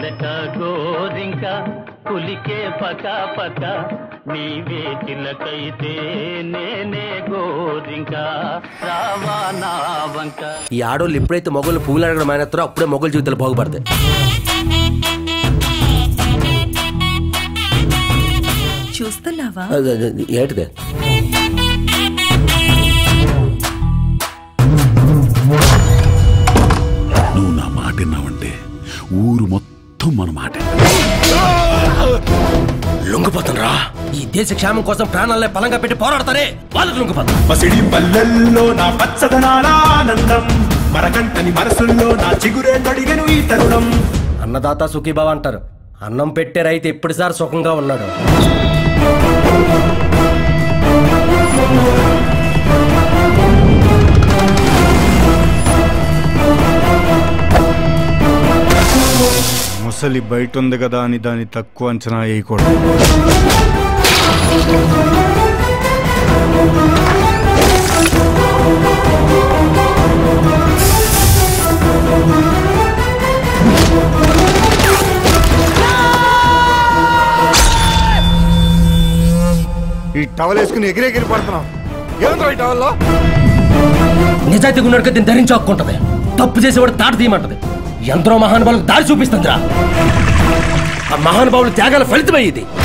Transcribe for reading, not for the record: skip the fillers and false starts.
చిలక గోరింక పులికే పక పక నీవే చిలకైతే నేనే గోరింక రావా నా వంక. ఈ ఆడోళ్ళు ఎప్పుడైతే మొగలు పువ్వులు అడగడం మానేస్తారో అప్పుడే మొగలు జీవితాలు బాగుపడతాయి. చూస్తున్నావా? ఏంటిదే? నువ్వు నా మాట విన్నావంటే ఊరు మొత్తం మన మాట. లొంగిపోతారా? ఈ దేశ క్షేమం కోసం ప్రాణాలనే పలంగా పెట్టి పోరాడతారే వాళ్ళకు లొంగిపోతాం. పసిడి పల్లెల్లో నా పచ్చదనాల ఆనందం, మరకంటని మనసుల్లో నా చిగురే తడిగను ఈ తరుణం. అన్నదాత సుఖీభావ అంటారు. అన్నం పెట్టే రైతు ఎప్పుడుసారి సుఖంగా ఉన్నాడు. ముసలి బయట ఉంది కదా అని దాన్ని తక్కువ అంచనా వేయకూడదు. ఈ టవల్ వేసుకుని ఎగిరెగిరి పడుతున్నాం. ఏముందో ఈ టవల్లో? నిజాయితీగా ఉన్నాడు దీన్ని ధరించాకుంటది. తప్పు చేసేవాడు తాట తీయమంటది. ఎందరో మహానుభావులకు దారి చూపిస్తుందిరా. ఆ మహానుభావుల త్యాగాల ఫలితమే ఇది.